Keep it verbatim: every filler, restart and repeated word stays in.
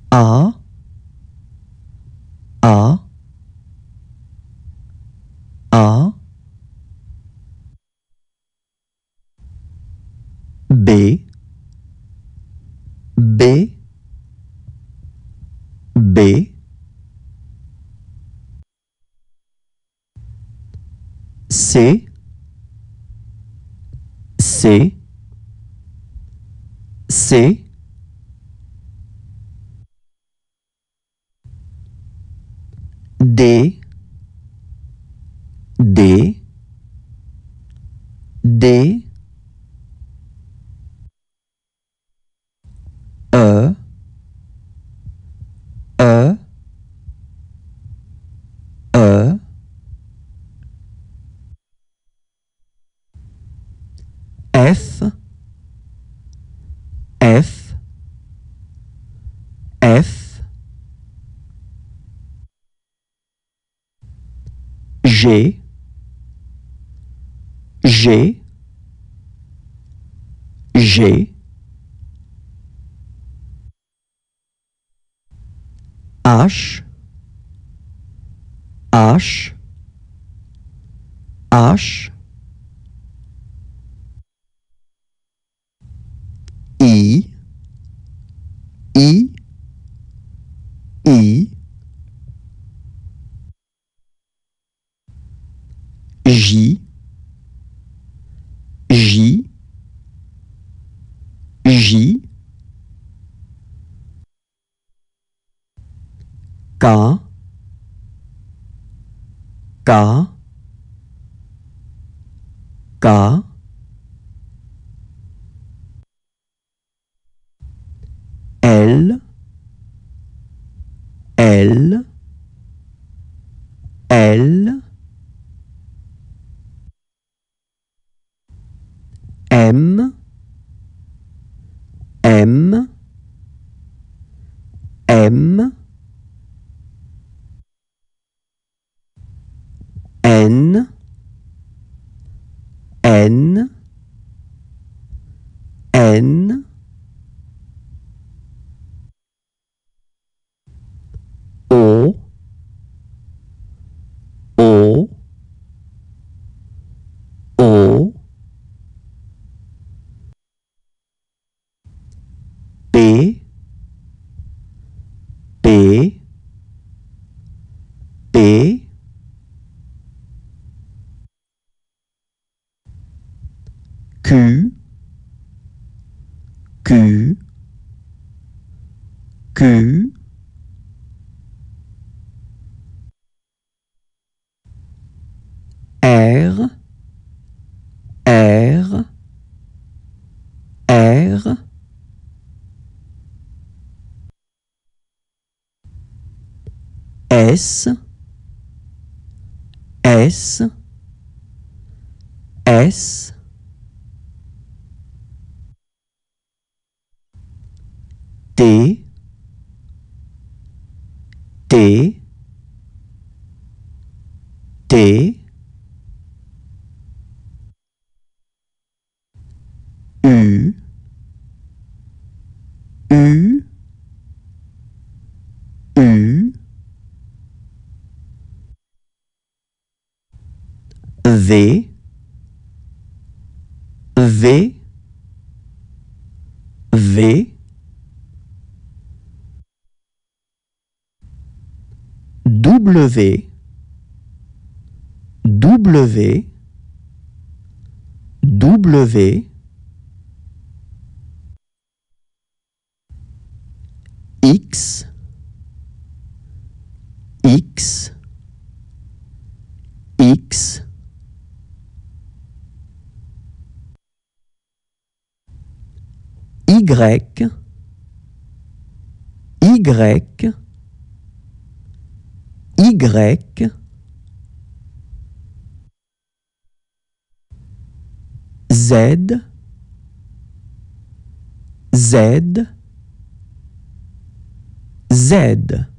A, A, A, B, B, B, C, C, C, D, D, D, E, E, E, F, F, F, G, G, G, H, H, H, I, I, I, J, J, J, K, K, K, L, L, L, M, M, M, N, N, N, O, O, O, P, P, P, Q, Q, Q, R, R, R, S, S, S, T, T, T, U, U, U, V, V, V, W, W, W, X, X, X, Y, Y, Y, Z, Z, Z.